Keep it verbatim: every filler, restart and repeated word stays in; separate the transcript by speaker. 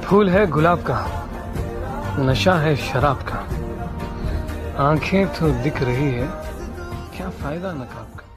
Speaker 1: फूल है गुलाब का, नशा है शराब का, आंखें तो दिख रही है, क्या फायदा नकाब का।